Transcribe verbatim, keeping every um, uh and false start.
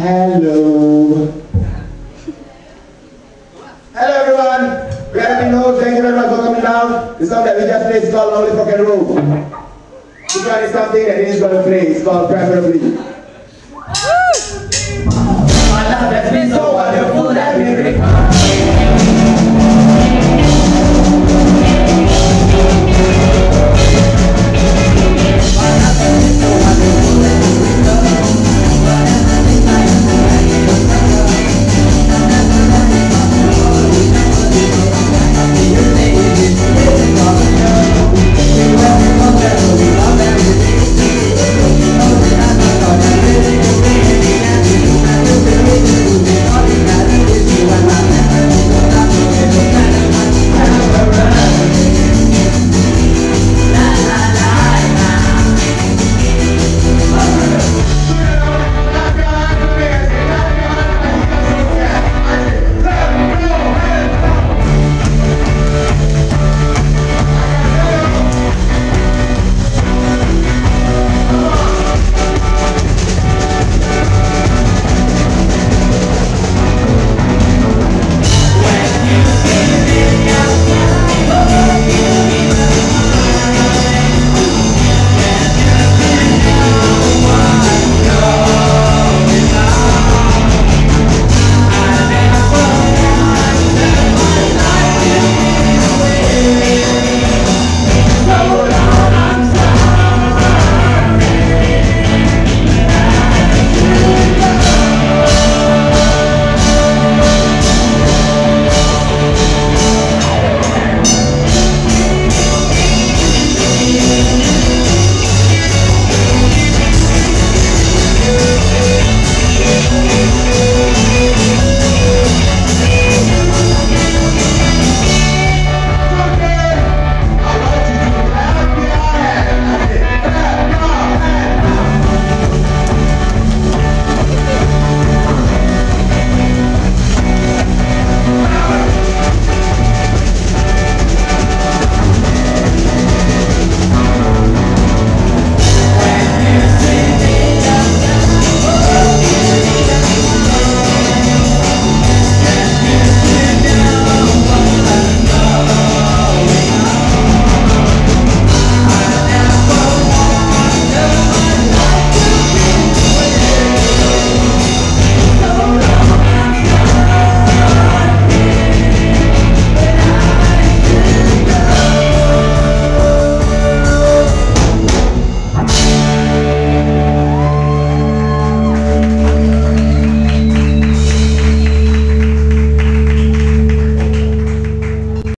Hello. Hello everyone. We are Pinholes. Thank you very much for coming down. The song that we just played is called Only Fucking Room. This one is something that is going to play. It's called Preferably. My love has been so wonderful that we